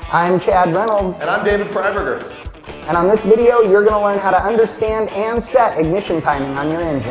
I'm Chad Reynolds. And I'm David Freiberger. And on this video, you're going to learn how to understand and set ignition timing on your engine.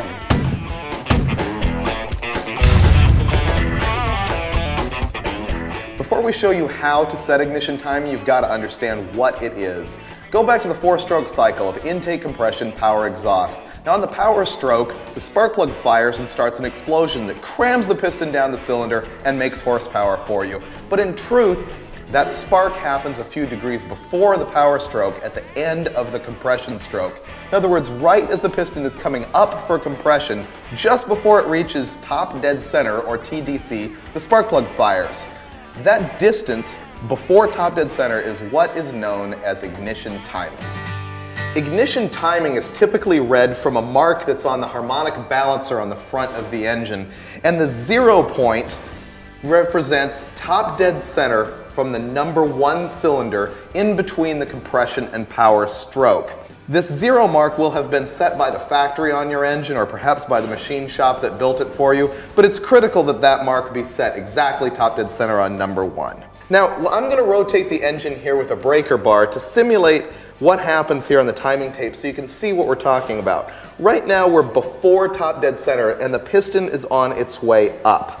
Before we show you how to set ignition timing, you've got to understand what it is. Go back to the 4-stroke cycle of intake, compression, power, exhaust. Now on the power stroke, the spark plug fires and starts an explosion that crams the piston down the cylinder and makes horsepower for you. But in truth, that spark happens a few degrees before the power stroke at the end of the compression stroke. In other words, right as the piston is coming up for compression, just before it reaches top dead center, or TDC, the spark plug fires. That distance before top dead center is what is known as ignition timing. Ignition timing is typically read from a mark that's on the harmonic balancer on the front of the engine, and the 0 point represents top dead center from the number 1 cylinder in between the compression and power stroke. This 0 mark will have been set by the factory on your engine or perhaps by the machine shop that built it for you, but it's critical that that mark be set exactly top dead center on number 1. Now, I'm going to rotate the engine here with a breaker bar to simulate what happens here on the timing tape so you can see what we're talking about. Right now we're before top dead center and the piston is on its way up.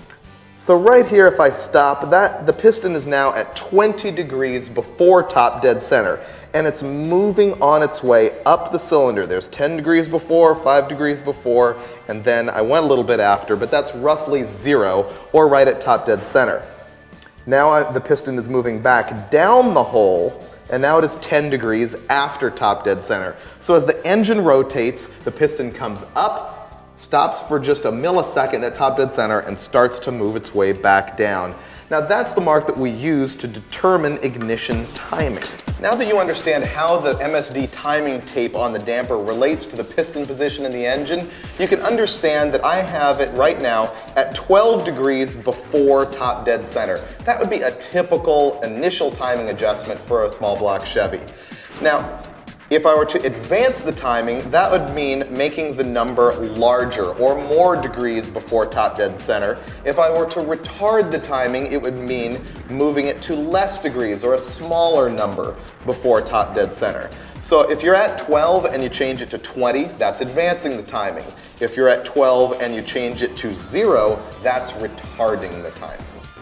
So right here, if I stop, the piston is now at 20 degrees before top dead center, and it's moving on its way up the cylinder. There's 10 degrees before, 5 degrees before, and then I went a little bit after, but that's roughly 0, or right at top dead center. Now the piston is moving back down the hole, and now it is 10 degrees after top dead center. So as the engine rotates, the piston comes up, stops for just a millisecond at top dead center, and starts to move its way back down. Now that's the mark that we use to determine ignition timing. Now that you understand how the MSD timing tape on the damper relates to the piston position in the engine, you can understand that I have it right now at 12 degrees before top dead center. That would be a typical initial timing adjustment for a small block Chevy. Now, if I were to advance the timing, that would mean making the number larger or more degrees before top dead center. If I were to retard the timing, it would mean moving it to less degrees or a smaller number before top dead center. So if you're at 12 and you change it to 20, that's advancing the timing. If you're at 12 and you change it to 0, that's retarding the timing.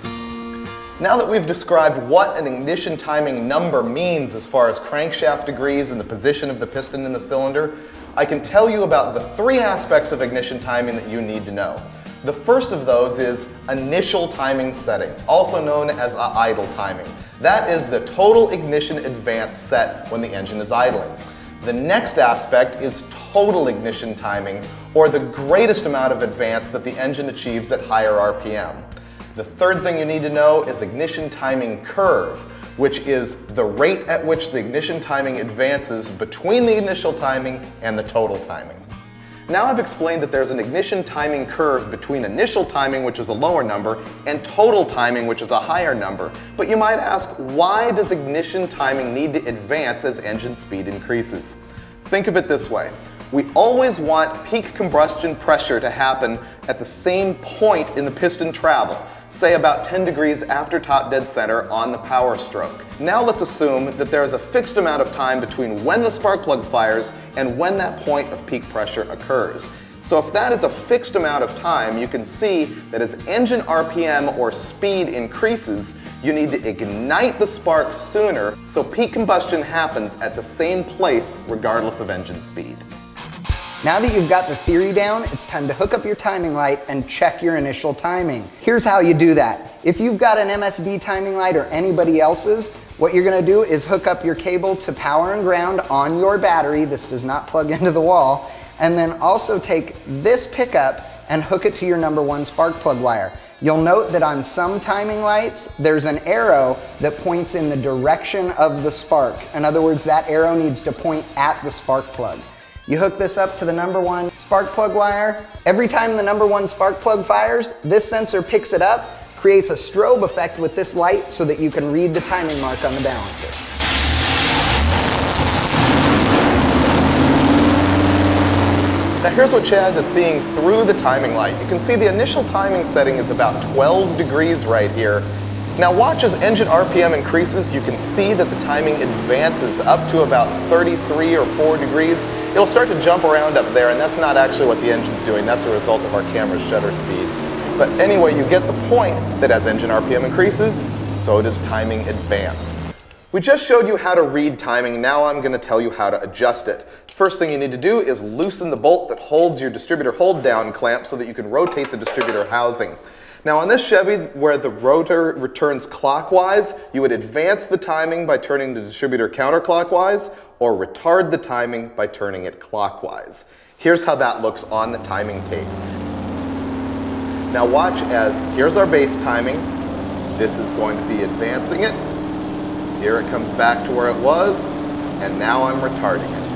Now that we've described what an ignition timing number means as far as crankshaft degrees and the position of the piston in the cylinder, I can tell you about the 3 aspects of ignition timing that you need to know. The first of those is initial timing setting, also known as idle timing. That is the total ignition advance set when the engine is idling. The next aspect is total ignition timing, or the greatest amount of advance that the engine achieves at higher RPM. The third thing you need to know is ignition timing curve, which is the rate at which the ignition timing advances between the initial timing and the total timing. Now I've explained that there's an ignition timing curve between initial timing, which is a lower number, and total timing, which is a higher number. But you might ask, why does ignition timing need to advance as engine speed increases? Think of it this way. We always want peak combustion pressure to happen at the same point in the piston travel, say about 10 degrees after top dead center on the power stroke. Now let's assume that there is a fixed amount of time between when the spark plug fires and when that point of peak pressure occurs. So if that is a fixed amount of time, you can see that as engine RPM or speed increases, you need to ignite the spark sooner so peak combustion happens at the same place regardless of engine speed. Now that you've got the theory down, it's time to hook up your timing light and check your initial timing. Here's how you do that. If you've got an MSD timing light or anybody else's, what you're going to do is hook up your cable to power and ground on your battery. This does not plug into the wall. And then also take this pickup and hook it to your number 1 spark plug wire. You'll note that on some timing lights, there's an arrow that points in the direction of the spark. In other words, that arrow needs to point at the spark plug. You hook this up to the number 1 spark plug wire. Every time the number 1 spark plug fires, this sensor picks it up, creates a strobe effect with this light so that you can read the timing mark on the balancer. Now here's what Chad is seeing through the timing light. You can see the initial timing setting is about 12 degrees right here. Now watch as engine RPM increases, you can see that the timing advances up to about 33 or 4 degrees. It'll start to jump around up there, and that's not actually what the engine's doing, that's a result of our camera's shutter speed. But anyway, you get the point that as engine RPM increases, so does timing advance. We just showed you how to read timing, now I'm going to tell you how to adjust it. First thing you need to do is loosen the bolt that holds your distributor hold down clamp so that you can rotate the distributor housing. Now on this Chevy, where the rotor returns clockwise, you would advance the timing by turning the distributor counterclockwise, or retard the timing by turning it clockwise. Here's how that looks on the timing tape. Now watch as, here's our base timing, this is going to be advancing it, here it comes back to where it was, and now I'm retarding it.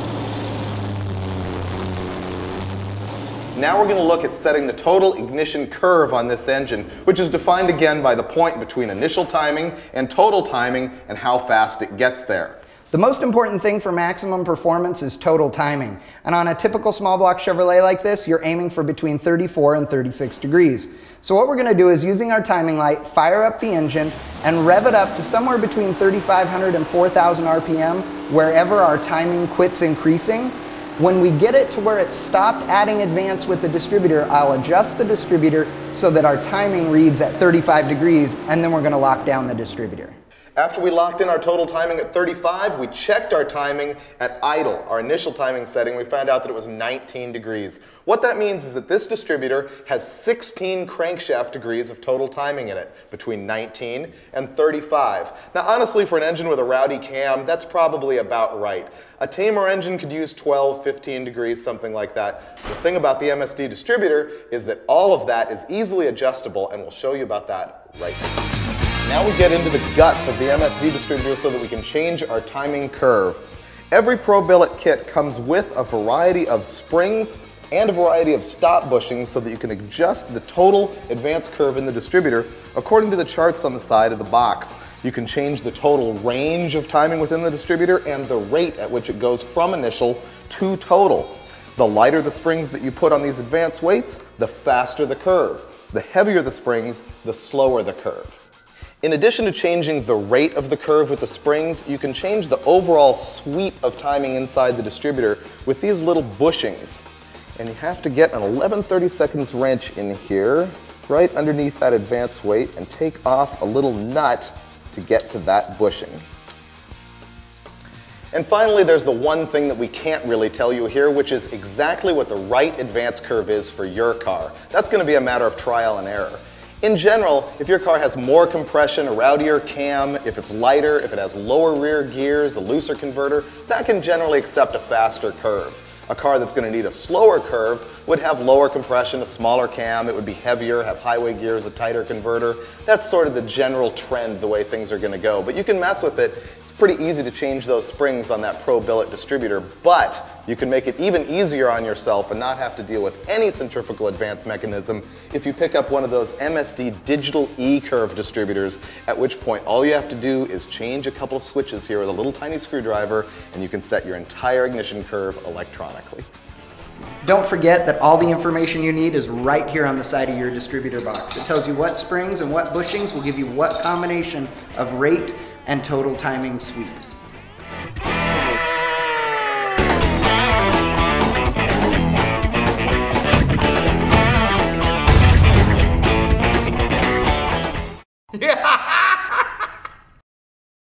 Now we're going to look at setting the total ignition curve on this engine, which is defined again by the point between initial timing and total timing and how fast it gets there. The most important thing for maximum performance is total timing. And on a typical small block Chevrolet like this, you're aiming for between 34 and 36 degrees. So what we're going to do is, using our timing light, fire up the engine and rev it up to somewhere between 3,500 and 4,000 RPM wherever our timing quits increasing. When we get it to where it's stopped adding advance with the distributor, I'll adjust the distributor so that our timing reads at 35 degrees, and then we're going to lock down the distributor. After we locked in our total timing at 35, we checked our timing at idle, our initial timing setting. We found out that it was 19 degrees. What that means is that this distributor has 16 crankshaft degrees of total timing in it, between 19 and 35. Now honestly, for an engine with a rowdy cam, that's probably about right. A tamer engine could use 12, 15 degrees, something like that. The thing about the MSD distributor is that all of that is easily adjustable, and we'll show you about that right now. Now we get into the guts of the MSD distributor so that we can change our timing curve. Every Pro Billet kit comes with a variety of springs and a variety of stop bushings so that you can adjust the total advance curve in the distributor according to the charts on the side of the box. You can change the total range of timing within the distributor and the rate at which it goes from initial to total. The lighter the springs that you put on these advance weights, the faster the curve. The heavier the springs, the slower the curve. In addition to changing the rate of the curve with the springs, you can change the overall sweep of timing inside the distributor with these little bushings. And you have to get an 11/32 wrench in here, right underneath that advance weight, and take off a little nut to get to that bushing. And finally, there's the one thing that we can't really tell you here, which is exactly what the right advance curve is for your car. That's going to be a matter of trial and error. In general, if your car has more compression, a rowdier cam, if it's lighter, if it has lower rear gears, a looser converter, that can generally accept a faster curve. A car that's going to need a slower curve would have lower compression, a smaller cam, it would be heavier, have highway gears, a tighter converter. That's sort of the general trend, the way things are going to go. But you can mess with it. It's pretty easy to change those springs on that Pro Billet distributor, but you can make it even easier on yourself and not have to deal with any centrifugal advance mechanism if you pick up one of those MSD digital E-curve distributors, at which point all you have to do is change a couple of switches here with a little tiny screwdriver, and you can set your entire ignition curve electronically. Don't forget that all the information you need is right here on the side of your distributor box. It tells you what springs and what bushings will give you what combination of rate and total timing sweep. Yeah.